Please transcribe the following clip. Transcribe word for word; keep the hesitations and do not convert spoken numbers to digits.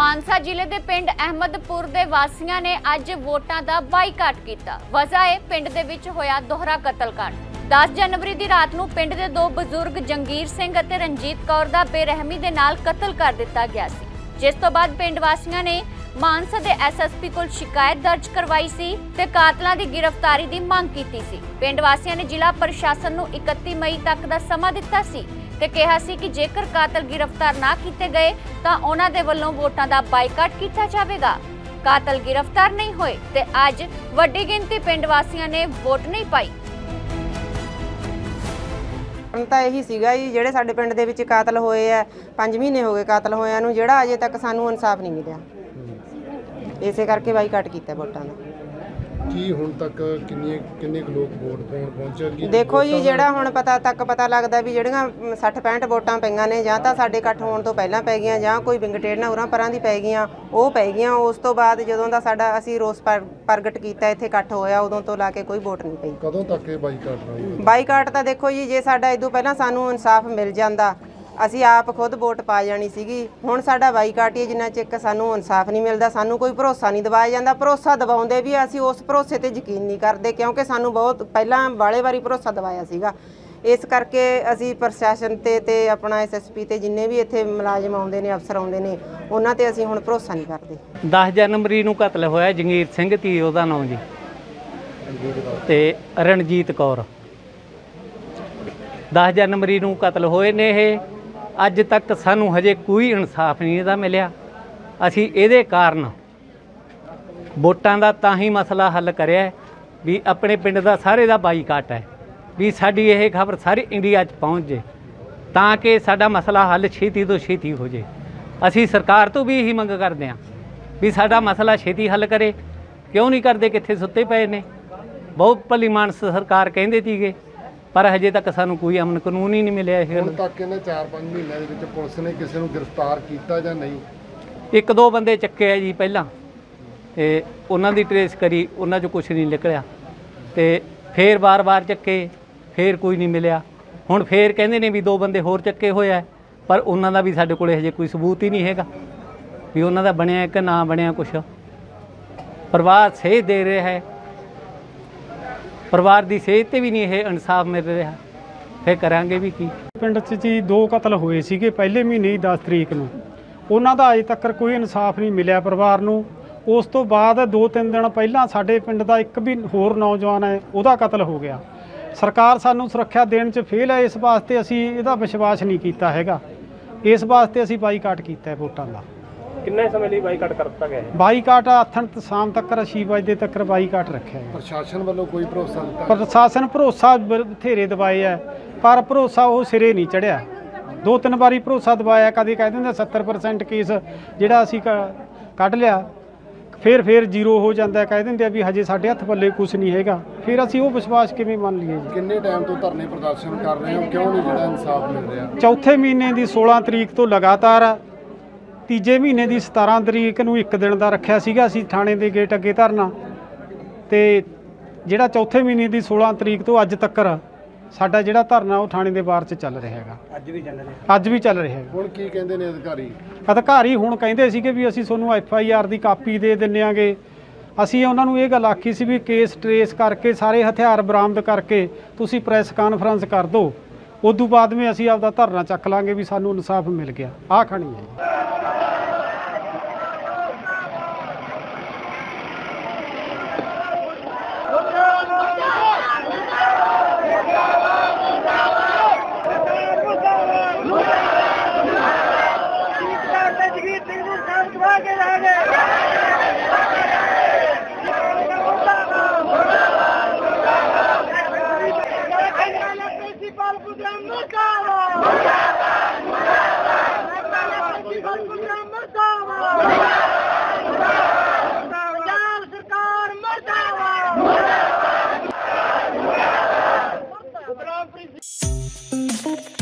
मानसा जिले के पिंड अहमदपुर के वासियों ने अज वोटां दा बाईकाट किया। वजह है पिंड दे विच होया दोहरा कतलकांड। दस जनवरी की रात नूं पिंड के दो बजुर्ग जंगीर सिंह अते रंजीत कौर दा बेरहमी दे नाल कतल कर दिता गया सी, जिस तो बाद पिंड वासियों ने मानसा के एस एस पी को शिकायत दर्ज करवाई सी ते कातलां दी गिरफ्तारी की मांग की सी। पिंड वासियों ने जिला प्रशासन नूं इकत्ती मई तक का समा दिता सी ते कहा सी कि जेकर कातल गिरफ्तार ना किए गए तो उन्हां दे वल्लों वोटां दा बाईकाट किया जाएगा। कातल गिरफ्तार नहीं होए ते अज वड्डी गिनती पिंड वासियों ने वोट नहीं पाई। ਤਾਂ ਇਹੀ ਸੀਗਾ ਜੀ ਜਿਹੜੇ ਸਾਡੇ ਪਿੰਡ ਦੇ ਵਿੱਚ ਕਾਤਲ ਹੋਏ ਆ ਪੰਜ ਮਹੀਨੇ ਹੋ ਗਏ ਕਾਤਲ ਹੋਇਆਂ ਨੂੰ, ਜਿਹੜਾ ਅਜੇ ਤੱਕ ਸਾਨੂੰ ਇਨਸਾਫ ਨਹੀਂ ਮਿਲਿਆ। ਇਸੇ ਕਰਕੇ ਬਾਈਕਾਟ ਕੀਤਾ ਵੋਟਾਂ ਦਾ। ਕੀ ਹੁਣ ਤੱਕ ਕਿੰਨੇ ਕਿੰਨੇ ਲੋਕ ਵੋਟ ਪਾਉਣ ਪਹੁੰਚੇ? ਦੇਖੋ ਜੀ, ਜਿਹੜਾ ਹੁਣ ਪਤਾ ਤੱਕ ਪਤਾ ਲੱਗਦਾ ਵੀ ਜਿਹੜੀਆਂ ਸੱਠ ਪੈਂਹਠ ਵੋਟਾਂ ਪਈਆਂ ਨੇ ਜਾਂ ਤਾਂ ਸਾਡੇ ਇਕੱਠ ਹੋਣ ਤੋਂ ਪਹਿਲਾਂ ਪੈ ਗਈਆਂ ਜਾਂ ਕੋਈ ਵਿੰਗਟੇੜਨਾ ਉਰਾਂ ਪਰਾਂ ਦੀ ਪੈ ਗਈਆਂ, ਉਹ ਪੈ ਗਈਆਂ। ਉਸ ਤੋਂ ਬਾਅਦ ਜਦੋਂ ਦਾ ਸਾਡਾ ਅਸੀਂ ਰੋਸ ਪ੍ਰਗਟ ਕੀਤਾ ਇੱਥੇ ਇਕੱਠ ਹੋਇਆ, ਉਦੋਂ ਤੋਂ ਲਾ ਕੇ ਕੋਈ ਵੋਟ ਨਹੀਂ ਪਈ। ਕਦੋਂ ਤੱਕ ਇਹ ਬਾਈਕਾਟ ਰਹੇਗਾ? ਬਾਈਕਾਟ ਤਾਂ ਦੇਖੋ ਜੀ, ਜੇ ਸਾਡਾ ਇਦੋਂ ਪਹਿਲਾਂ ਸਾਨੂੰ ਇਨਸਾਫ ਮਿਲ ਜਾਂਦਾ ਅਸੀਂ ਆਪ ਖੁਦ ਵੋਟ ਪਾ ਜਾਣੀ ਸੀਗੀ। ਹੁਣ ਸਾਡਾ ਬਾਈਕਾਟ ਹੀ ਜਿੰਨਾ ਚਿਰ ਸਾਨੂੰ ਇਨਸਾਫ ਨਹੀਂ ਮਿਲਦਾ, ਸਾਨੂੰ ਕੋਈ ਭਰੋਸਾ ਨਹੀਂ ਦਿਵਾਇਆ ਜਾਂਦਾ। ਭਰੋਸਾ ਦਿਵਾਉਂਦੇ ਵੀ ਅਸੀਂ ਉਸ ਭਰੋਸੇ ਤੇ ਯਕੀਨ ਨਹੀਂ ਕਰਦੇ, ਕਿਉਂਕਿ ਸਾਨੂੰ ਬਹੁਤ ਪਹਿਲਾਂ ਵਾਲੇ ਵਾਰੀ ਭਰੋਸਾ ਦਿਵਾਇਆ ਸੀਗਾ। ਇਸ ਕਰਕੇ ਅਸੀਂ ਪ੍ਰਸ਼ਾਸਨ ਤੇ ਤੇ ਆਪਣਾ ਐਸ ਐਸ ਪੀ ਤੇ ਜਿੰਨੇ ਵੀ ਇੱਥੇ ਮੁਲਾਜ਼ਮ ਆਉਂਦੇ ਨੇ, ਅਫਸਰ ਆਉਂਦੇ ਨੇ, ਉਹਨਾਂ ਤੇ ਅਸੀਂ ਹੁਣ ਭਰੋਸਾ ਨਹੀਂ ਕਰਦੇ। ਦਸ ਜਨਵਰੀ ਨੂੰ ਕਤਲ ਹੋਇਆ ਜੰਗੀਰ ਸਿੰਘ ਤੀ ਉਹਦਾ ਨਾਮ ਜੀ ਤੇ ਰਣਜੀਤ ਕੌਰ। ਦਸ ਜਨਵਰੀ ਨੂੰ ਕਤਲ ਹੋਏ ਨੇ ਇਹ। ਅੱਜ तक सानू हजे कोई इंसाफ नहीं इहदा मिलिया। असी इहदे कारण वोटां दा तां ही मसला हल करिया भी अपने पिंड दा सारे दा बाईकाट है भी साडी यह खबर सारी इंडिया च पहुँच जाए तां कि साडा मसला हल छेती तो छेती हो जाए। असी सरकार तो भी यही मंग करते हैं भी साडा मसला छेती हल करे। क्यों नहीं करते? कित्थे सुत्ते पे ने। बहुत भली मानस सरकार कहिंदे सीगे पर हजे तक सानू कोई अमन कानून ही नहीं मिलिया। ਹੁਣ ਤੱਕ ਇਹਨੇ ਚਾਰ ਪੰਜ ਮਹੀਨਿਆਂ ਦੇ ਵਿੱਚ ਪੁਲਿਸ ਨੇ ਕਿਸੇ ਨੂੰ ਗ੍ਰਿਫਤਾਰ ਕੀਤਾ ਜਾਂ ਨਹੀਂ? ਇੱਕ ਦੋ ਬੰਦੇ ਚੱਕੇ ਆ ਜੀ ਪਹਿਲਾਂ, ਤੇ ਉਹਨਾਂ ਦੀ ਟਰੇਸ ਕਰੀ, ਉਹਨਾਂ 'ਚੋਂ ਕੁਛ ਨਹੀਂ ਨਿਕਲਿਆ, ਤੇ ਫੇਰ ਬਾਰ-ਬਾਰ ਚੱਕੇ, ਫੇਰ ਕੋਈ ਨਹੀਂ ਮਿਲਿਆ। ਹੁਣ ਫੇਰ ਕਹਿੰਦੇ ਨੇ ਵੀ ਦੋ ਬੰਦੇ ਹੋਰ ਚੱਕੇ ਹੋਏ ਆ, ਪਰ ਉਹਨਾਂ ਦਾ ਵੀ ਸਾਡੇ ਕੋਲੇ ਹਜੇ ਕੋਈ ਸਬੂਤ ਹੀ ਨਹੀਂ ਹੈਗਾ ਵੀ ਉਹਨਾਂ ਦਾ ਬਣਿਆ ਕਿ ਨਾ ਬਣਿਆ ਕੁਛ। ਪਰਿਵਾਰ ਸੇਧ ਦੇ ਰਿਹਾ ਹੈ, ਪਰਿਵਾਰ ਦੀ ਸੇਧ ਤੇ ਵੀ ਨਹੀਂ ਇਹ ਇਨਸਾਫ ਮਿਲ ਰਿਹਾ, ਫਿਰ ਕਰਾਂਗੇ ਵੀ ਕੀ। ਪਿੰਡ 'ਚ ਜੀ ਦੋ ਕਤਲ ਹੋਏ ਸੀਗੇ ਪਹਿਲੇ ਮਹੀਨੇ ਦੀ ਦਸ ਤਰੀਕ ਨੂੰ, ਉਹਨਾਂ ਦਾ ਅਜੇ ਤੱਕ ਕੋਈ ਇਨਸਾਫ ਨਹੀਂ ਮਿਲਿਆ ਪਰਿਵਾਰ ਨੂੰ। ਉਸ ਤੋਂ ਬਾਅਦ ਦੋ ਤਿੰਨ ਦਿਨ ਪਹਿਲਾਂ ਸਾਡੇ ਪਿੰਡ ਦਾ ਇੱਕ ਵੀ ਹੋਰ ਨੌਜਵਾਨ ਹੈ, ਉਹਦਾ ਕਤਲ ਹੋ ਗਿਆ। ਸਰਕਾਰ ਸਾਨੂੰ ਸੁਰੱਖਿਆ ਦੇਣ 'ਚ ਫੇਲ ਹੈ, ਇਸ ਵਾਸਤੇ ਅਸੀਂ ਇਹਦਾ ਵਿਸ਼ਵਾਸ ਨਹੀਂ ਕੀਤਾ ਹੈਗਾ। ਇਸ ਵਾਸਤੇ ਅਸੀਂ ਬਾਈਕਾਟ ਕੀਤਾ ਵੋਟਾਂ ਦਾ। ਕਿੰਨੇ ਸਮੇਂ ਲਈ ਬਾਈਕਾਟ ਕਰ ਦਿੱਤਾ ਗਿਆ ਹੈ? ਬਾਈਕਾਟ ਆਥਣ ਸ਼ਾਮ ਤੱਕ ਛੇ ਵਜੇ ਤੱਕ ਬਾਈਕਾਟ ਰੱਖਿਆ ਹੈ। ਪ੍ਰਸ਼ਾਸਨ ਵੱਲੋਂ ਕੋਈ ਭਰੋਸਾ ਦਿੱਤਾ? ਪ੍ਰਸ਼ਾਸਨ ਭਰੋਸਾ ਬਥੇਰੇ ਦਵਾਏ ਹੈ, ਪਰ ਭਰੋਸਾ ਉਹ ਸਿਰੇ ਨਹੀਂ ਚੜਿਆ। ਦੋ ਤਿੰਨ ਵਾਰੀ ਭਰੋਸਾ ਦਵਾਇਆ, ਕਦੇ ਕਹਿ ਦਿੰਦੇ ਸੱਤਰ ਪਰਸੈਂਟ ਕੇਸ ਜਿਹੜਾ ਅਸੀਂ ਕੱਢ ਲਿਆ, ਫਿਰ ਫਿਰ ਜ਼ੀਰੋ ਹੋ ਜਾਂਦਾ, ਕਹਿ ਦਿੰਦੇ ਆ ਵੀ ਹਜੇ ਸਾਡੇ ਹੱਥ ਪੱਲੇ ਕੁਛ ਨਹੀਂ ਹੈਗਾ। ਫਿਰ ਅਸੀਂ ਉਹ ਵਿਸ਼ਵਾਸ ਕਿਵੇਂ ਮੰਨ ਲਈਏ ਜੀ? ਕਿੰਨੇ ਟਾਈਮ ਤੋਂ ਧਰਨੇ ਪ੍ਰਦਰਸ਼ਨ ਕਰ ਰਹੇ ਹੋ, ਕਿਉਂ ਨਹੀਂ ਜਿਹੜਾ ਇਨਸਾਫ ਮਿਲ ਰਿਹਾ? ਚੌਥੇ ਮਹੀਨੇ ਦੀ ਸੋਲਾਂ ਤਰੀਕ ਤੋਂ ਲਗਾਤਾਰ, ਤੀਜੇ ਮਹੀਨੇ ਦੀ ਸਤਾਰਾਂ ਤਰੀਕ ਨੂੰ ਇੱਕ ਦਿਨ ਦਾ ਰੱਖਿਆ ਸੀਗਾ ਅਸੀਂ ਥਾਣੇ ਦੇ ਗੇਟ ਅੱਗੇ ਧਰਨਾ, ਤੇ ਜਿਹੜਾ ਚੌਥੇ ਮਹੀਨੇ ਦੀ ਸੋਲਾਂ ਤਰੀਕ ਤੋਂ ਅੱਜ ਤੱਕ ਸਾਡਾ ਜਿਹੜਾ ਧਰਨਾ ਉਹ ਥਾਣੇ ਦੇ ਬਾਹਰ 'ਚ ਚੱਲ ਰਿਹਾ ਹੈਗਾ। ਅੱਜ ਵੀ ਚੱਲ ਰਿਹਾ? ਅੱਜ ਵੀ ਚੱਲ ਰਿਹਾ ਹੈਗਾ। ਹੁਣ ਕੀ ਕਹਿੰਦੇ ਨੇ ਅਧਿਕਾਰੀ? ਅਧਿਕਾਰੀ ਹੁਣ ਕਹਿੰਦੇ ਸੀਗੇ ਵੀ ਅਸੀਂ ਤੁਹਾਨੂੰ ਐਫ ਆਈ ਆਰ ਦੀ ਕਾਪੀ ਦੇ ਦਿੰਨੇਆਂਗੇ। ਅਸੀਂ ਉਹਨਾਂ ਨੂੰ ਇਹ ਗੱਲ ਆਖੀ ਸੀ ਵੀ ਕੇਸ ਟਰੇਸ ਕਰਕੇ ਸਾਰੇ ਹਥਿਆਰ ਬਰਾਮਦ ਕਰਕੇ ਤੁਸੀਂ ਪ੍ਰੈਸ ਕਾਨਫਰੰਸ ਕਰ ਦਿਓ, ਉਦੋਂ ਬਾਅਦ ਵਿੱਚ ਅਸੀਂ ਆਪਦਾ ਧਰਨਾ ਚੱਕ ਲਾਂਗੇ ਵੀ ਸਾਨੂੰ ਇਨਸਾਫ ਮਿਲ ਗਿਆ। ਆਹ ਖਣੀ ਹੈ। सरकार